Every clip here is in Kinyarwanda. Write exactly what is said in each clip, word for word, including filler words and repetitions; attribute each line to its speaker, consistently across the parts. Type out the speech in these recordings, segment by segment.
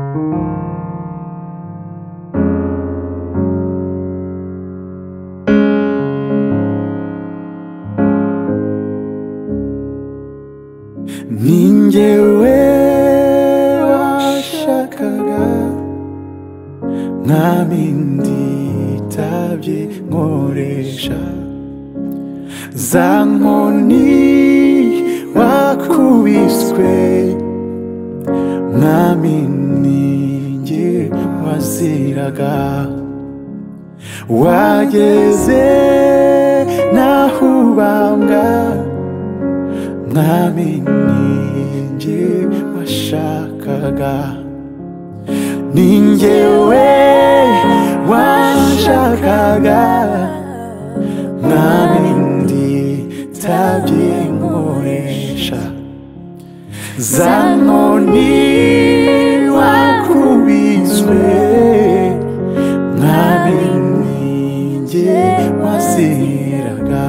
Speaker 1: njyewe washakaga mwami nditabye nkoresha za nkoni wakubiswe mwami ninjye waziraga wageze naho ubambwa mwami ninjye washakaga ninjyewe washakaga mwami nditabye nkoresha za nkoni wakubiswe mwami ninjye waziraga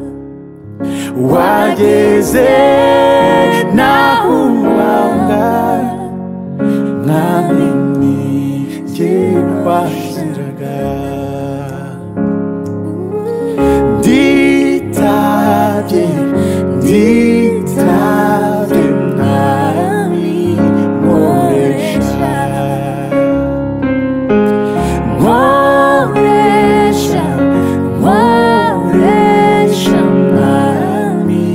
Speaker 1: wageze naho ubambwa mwami ninjye waziraga nditabye nditabye mwami nkoresha nkoresha nkoresha mwami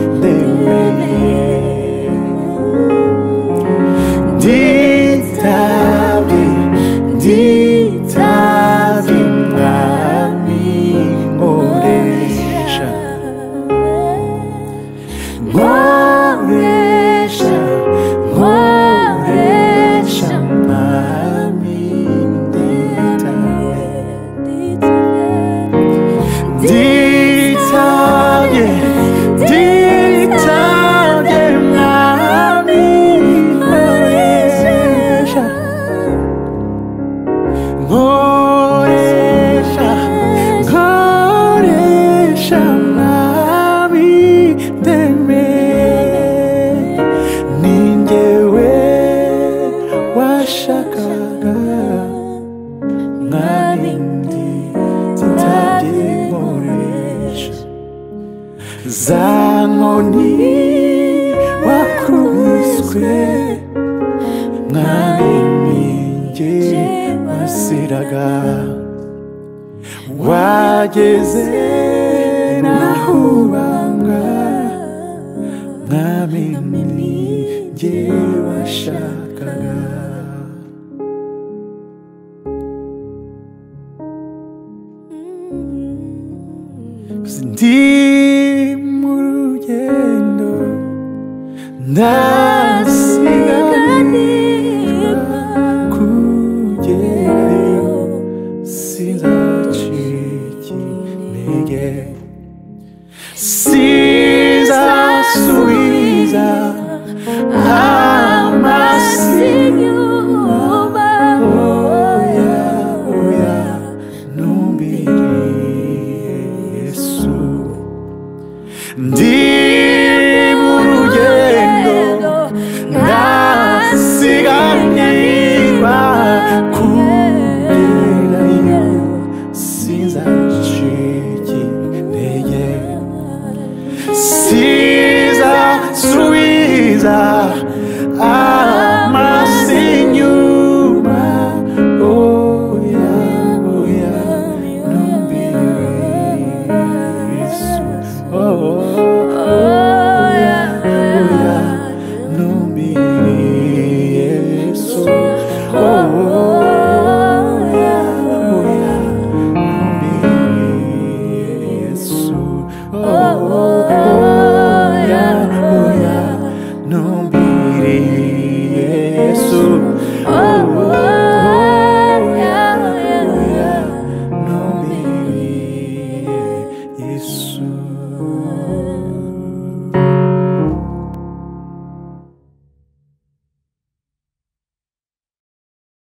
Speaker 1: ndemeye nditabye nditabye mwami nkoresha nkoresha nkoresha mwami nditabye nditabye mwami nkoresha nkoresha nkoresha mwami ndemeye ninjyewe washakaga mwami nditabye nkoresha za nkoni wakubiswe mwami ninjye wasiraga wageze naho ubambwa mwami ninjye washakaga ndi mu rugendo ndasiganirwa kugerayo sinzacika intege sinzasubiza amaso inyuma oya oya ntumbiriye Yesu ndi mu rugendo ndasiganirwa kugerayo sinzacika intege sinzasubiza amaso inyuma oya oya ntumbiriye Yesu oya oya ntumbiriye Yesu oya oya ntumbiriye Yesu oh